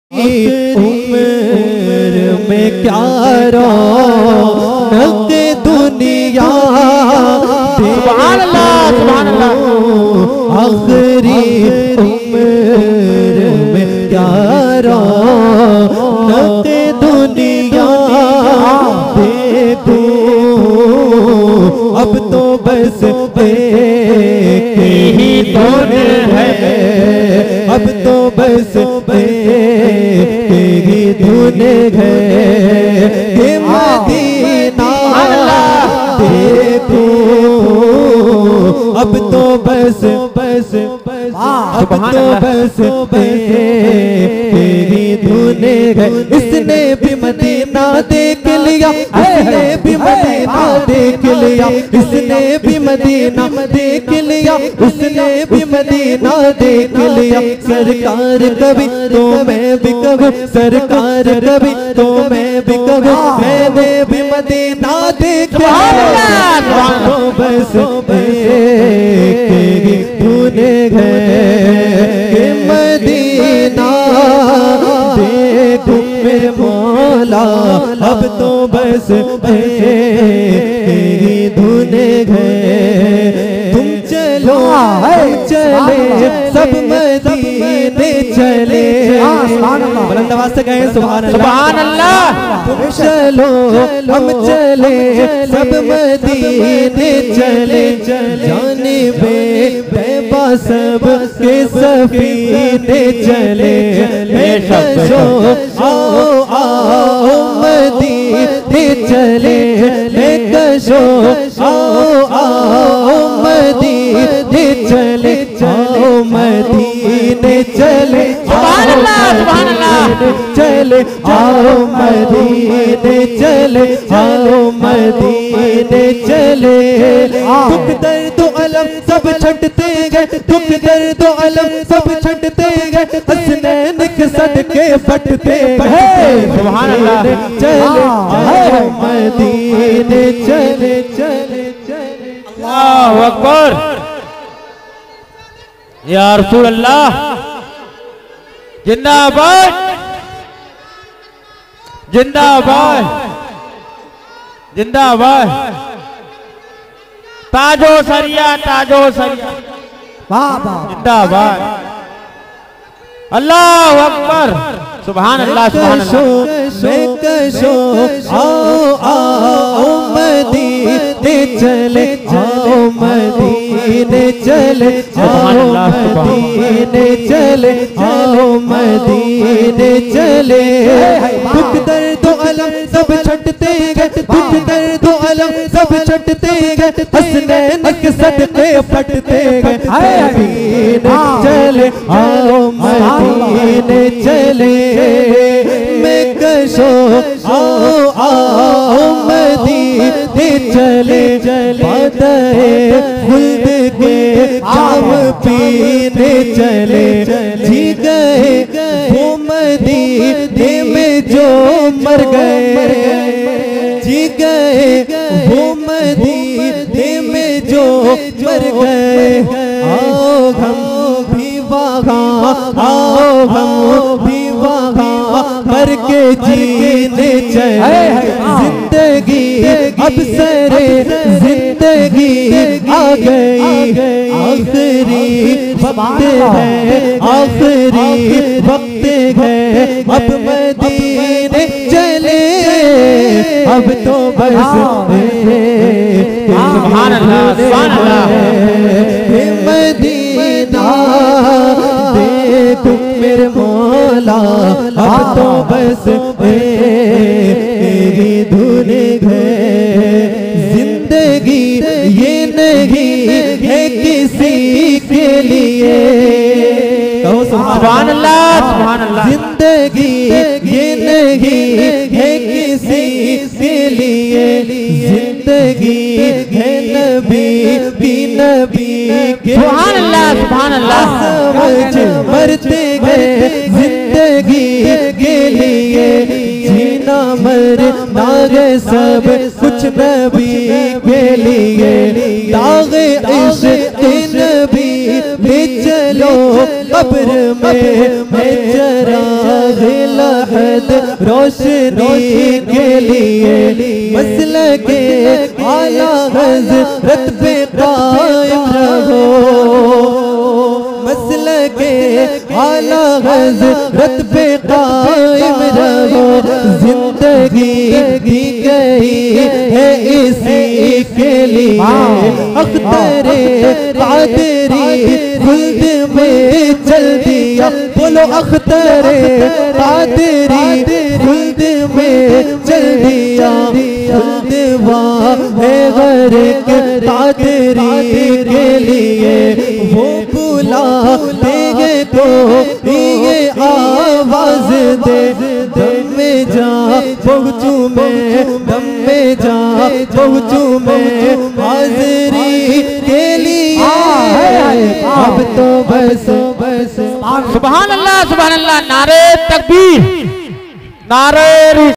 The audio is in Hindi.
उम्र में क्या रौनक दुनिया, सुभान अल्लाह सुभान अल्लाह। आखिरी उम्र में क्या रौनक दुनिया, देखो अब तो बस एक ही धुन है, अब तो बस एक ही धुन है कि मदीना देखो, अब तो बस अब तो बस एक ही धुन है। इसने भी मदीना देख लिया, इसने भी मदीना देख लिया, इसने भी मदीना देख लिया, उसने भी मदीना देख लिया। सरकार कभी तो मैं भी कहूँ, सरकार कभी तो मैं भी कहूँ, मैंने भी मदीना देख लिया। तो बस एक ही धुन है कि मदीना देखो मेरे मौला, अब तो बस एक ही धुन है। तुम चलो चले सब मदीने चले, बुलंद आवाज से कहें सुभान अल्लाह। तुम चलो हम चले सब मदीने चले, जाने बेबा सब के सफीने चले। कशो आओ आओ मदीने चले, कशो आओ आओ मदीने चले, आओ मदीने चले, सुभान अल्लाह सुभान अल्लाह। चले आओ मदीने चले, आओ मदीने चले। दुख दर्द अलम सब छटते गए, दुख दर्द अलम सब छटते गए, हसनैन के सदके फटते गए। सुभान अल्लाह। चले आओ मदीने चले चले चले। अल्लाहु अकबर या रसूल अल्लाह, जिंदाबाद जिंदाबाद जिंदाबाद। ताजो सरिया जिंदाबाद। अल्लाहु अकबर सुभान अल्लाह सुभान अल्लाह। कशो आओ आओ मदीने चले, आओ मदीने चले, आओ मदीने चले, आओ मदीने चले। दुख दर्द अलम सब छटते गए, दुख दर्द अलम सब छटते गए, हसनैन के सदके फटते गए। मदीने चले आओ मदीने चले, मैं कशो आओ आओ मदीने चले, बादए खुल्द के जाम पीने चले। जी गए वो मदीने में जो मर गए, जी गए वो मदीने में जो मर गए। आओ हम भी वहाँ, आओ हम भी वहाँ मर के जीने चले। जिंदगी अब सरे जिंदगी आ गई, आखिरी वक्त है, आखिरी वक्त है, अब मदीने चले, अब तो बस सुभान अल्लाह सुभान अल्लाह। मदीना देखो मेरे मौला, अब तो बस एक ही धुन है। जिंदगी ये नहीं है किसी के लिए, कहो सुभान अल्लाह सुभान अल्लाह। जिंदगी ये नहीं है किसी के लिए, जिंदगी है नबी भी नबी के। सुभान अल्लाह सुभान अल्लाह। समझ मरते गए जिंदगी के लिए, जीना मरना है सब कुछ नबी के लिए। दागे इश्क़ नबी भी चलो कब्र में जरा लहद रोशनी के लिए मसलके आला हज़रत पे कायम रहो, मसलके आला हज़रत पे कायम रहो। जिंदगी दी गई है इसी के लिए, अख्तरे कादरी खुल्द में चल दिया। बोलो अख्तरे कादरी खुल्द में चल दिया। खुल्द है गरक कादरी के लिए, वो बुलाते हैं को ये आवाज दे। दम में जा पहुँचू मैं, दम में जा पहुँचू मैं हाज़री के लिए। अब तो बस सुभान अल्लाह, नारे तकबीर, नारे